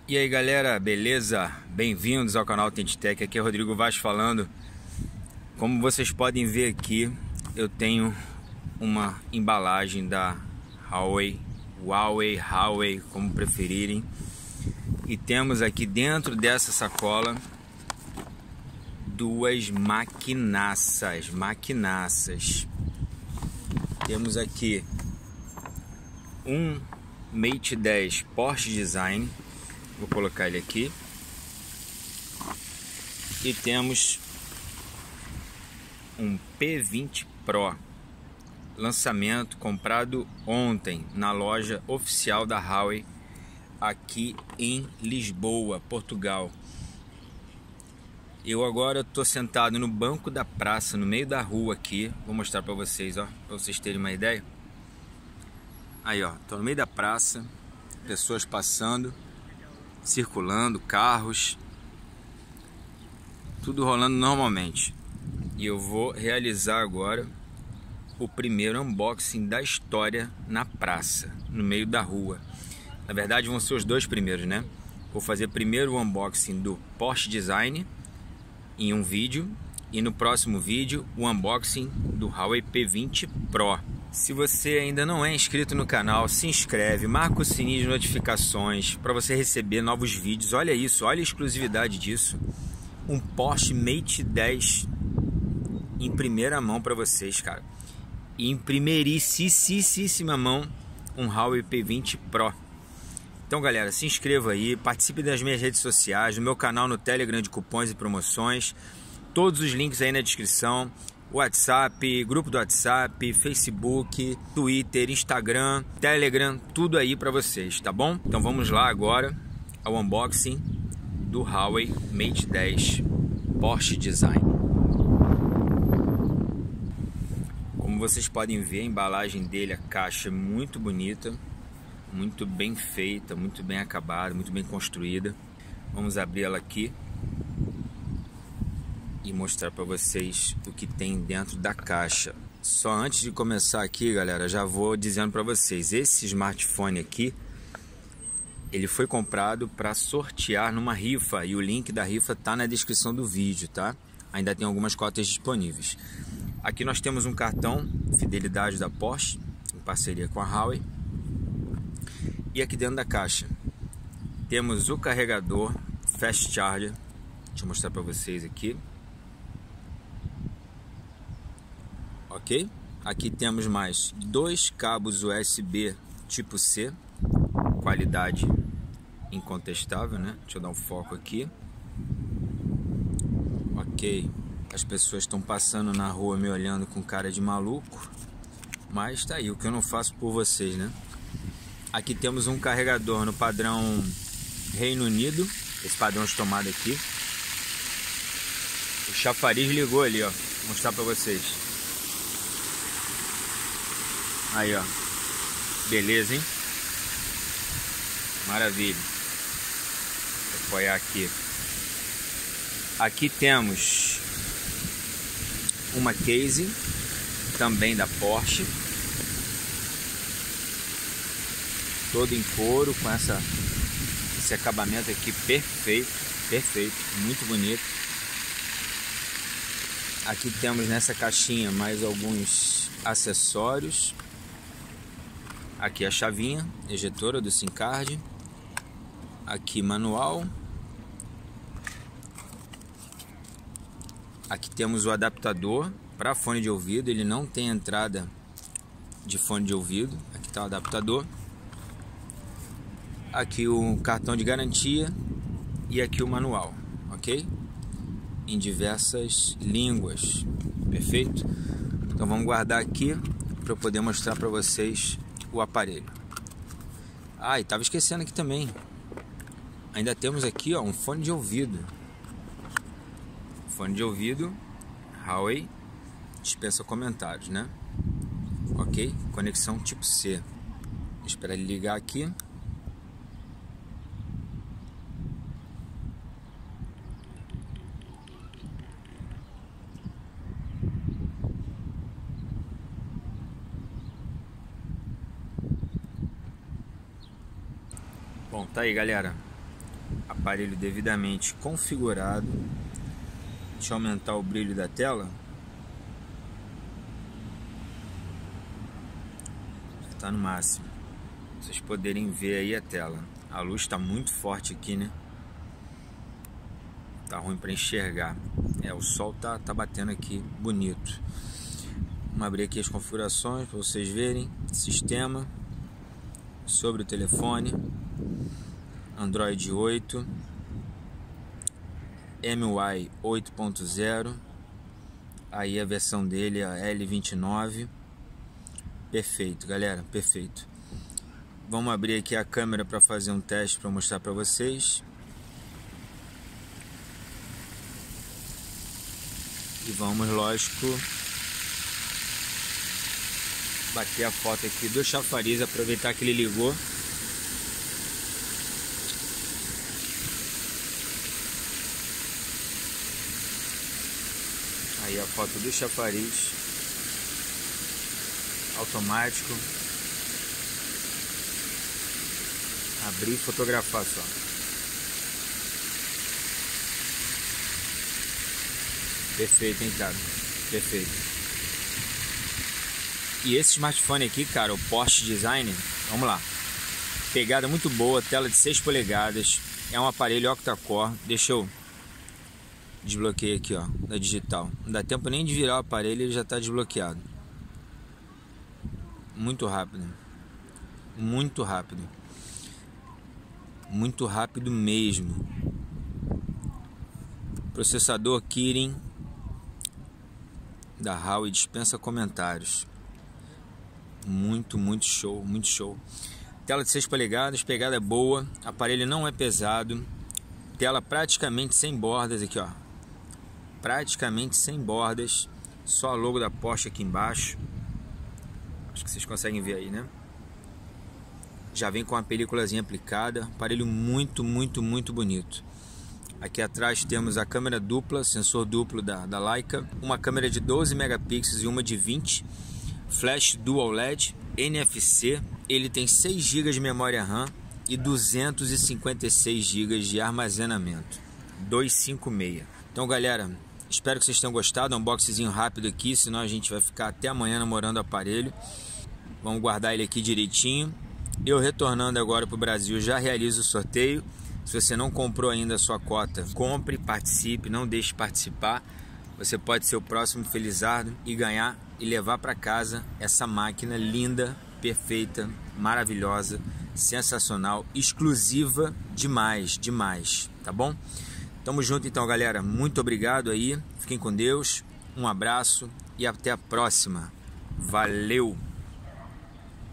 E aí galera, beleza? Bem-vindos ao canal Tentitec, aqui é Rodrigo Vaz falando. Como vocês podem ver aqui, eu tenho uma embalagem da Huawei, como preferirem. E temos aqui dentro dessa sacola duas maquinaças. Temos aqui um Mate 10 Porsche Design. Vou colocar ele aqui. E temos um P20 Pro. Lançamento comprado ontem na loja oficial da Huawei aqui em Lisboa, Portugal. Eu agora estou sentado no banco da praça, no meio da rua aqui. Vou mostrar para vocês, ó, para vocês terem uma ideia. Aí, ó, tô no meio da praça, pessoas passando, circulando, carros, tudo rolando normalmente. E eu vou realizar agora o primeiro unboxing da história na praça, no meio da rua. Na verdade vão ser os dois primeiros, né? Vou fazer primeiro o unboxing do Porsche Design em um vídeo, e no próximo vídeo o unboxing do Huawei P20 Pro. Se você ainda não é inscrito no canal, se inscreve, marca o sininho de notificações para você receber novos vídeos. Olha isso, olha a exclusividade disso. Um Porsche Mate 10 em primeira mão para vocês, cara. E em primeiríssima mão, um Huawei P20 Pro. Então galera, se inscreva aí, participe das minhas redes sociais, no meu canal no Telegram de cupons e promoções. Todos os links aí na descrição. WhatsApp, grupo do WhatsApp, Facebook, Twitter, Instagram, Telegram, tudo aí para vocês, tá bom? Então vamos lá agora ao unboxing do Huawei Mate 10 Porsche Design. Como vocês podem ver, a embalagem dele, a caixa é muito bonita, muito bem feita, muito bem acabada, muito bem construída. Vamos abrir ela aqui e mostrar para vocês o que tem dentro da caixa. Só antes de começar aqui, galera, já vou dizendo para vocês, esse smartphone aqui, ele foi comprado para sortear numa rifa, e o link da rifa tá na descrição do vídeo, tá? Ainda tem algumas cotas disponíveis. Aqui nós temos um cartão fidelidade da Porsche, em parceria com a Huawei. E aqui dentro da caixa temos o carregador Fast Charger. Deixa eu mostrar para vocês aqui. Ok? Aqui temos mais dois cabos USB tipo C, qualidade incontestável, né? Deixa eu dar um foco aqui. Ok, as pessoas estão passando na rua me olhando com cara de maluco, mas tá aí o que eu não faço por vocês, né? Aqui temos um carregador no padrão Reino Unido, esse padrão de tomada aqui. O chafariz ligou ali, ó, vou mostrar para vocês. Aí, ó, beleza, hein? Maravilha. Vou apoiar aqui. Aqui temos uma case, também da Porsche, todo em couro, com esse acabamento aqui perfeito, muito bonito. Aqui temos nessa caixinha mais alguns acessórios. Aqui a chavinha ejetora do SIM card. Aqui manual. Aqui temos o adaptador para fone de ouvido. Ele não tem entrada de fone de ouvido. Aqui está o adaptador. Aqui o cartão de garantia. E aqui o manual, ok? Em diversas línguas. Perfeito? Então vamos guardar aqui para eu poder mostrar para vocês o aparelho. Ah, e estava esquecendo aqui também. Ainda temos aqui, ó, um fone de ouvido. Fone de ouvido Huawei, dispensa comentários, né? Ok? Conexão tipo C. Vou esperar ele ligar aqui. Bom, tá aí galera, Aparelho devidamente configurado. Deixa eu aumentar o brilho da tela. Está no máximo. Pra vocês poderem ver aí a tela. A luz está muito forte aqui, né? Tá ruim para enxergar. O sol tá batendo aqui bonito. Vamos abrir aqui as configurações para vocês verem. Sistema sobre o telefone, Android 8, MUI 8.0, aí a versão dele é a L29. Perfeito, galera, perfeito. Vamos abrir aqui a câmera para fazer um teste para mostrar para vocês. E vamos, lógico, bater a foto aqui do chafariz, aproveitar que ele ligou. Aí a foto do chafariz automático. Abrir e fotografar só. Perfeito, hein, cara? Perfeito. E esse smartphone aqui, cara, o Porsche Design, vamos lá. Pegada muito boa, tela de 6 polegadas. É um aparelho octa-core. Deixa eu desbloquear aqui, ó, da digital. Não dá tempo nem de virar o aparelho, ele já está desbloqueado. Muito rápido. Muito rápido. Muito rápido mesmo. Processador Kirin da Huawei dispensa comentários. Muito show, muito show. Tela de 6 polegadas, pegada boa, aparelho não é pesado, tela praticamente sem bordas aqui, ó. Praticamente sem bordas, só a logo da Porsche aqui embaixo. Acho que vocês conseguem ver aí, né? Já vem com uma películazinha aplicada, aparelho muito bonito. Aqui atrás temos a câmera dupla, sensor duplo da Leica, uma câmera de 12 megapixels e uma de 20, flash dual LED, NFC, ele tem 6 GB de memória RAM e 256 GB de armazenamento, 256. Então, galera, espero que vocês tenham gostado, um unboxing rápido aqui, senão a gente vai ficar até amanhã namorando o aparelho. Vamos guardar ele aqui direitinho. Eu retornando agora para o Brasil já realizo o sorteio. Se você não comprou ainda a sua cota, compre, participe, não deixe de participar. Você pode ser o próximo felizardo e ganhar e levar para casa essa máquina linda, perfeita, maravilhosa, sensacional, exclusiva demais, tá bom? Tamo junto então, galera. Muito obrigado aí. Fiquem com Deus. Um abraço e até a próxima. Valeu!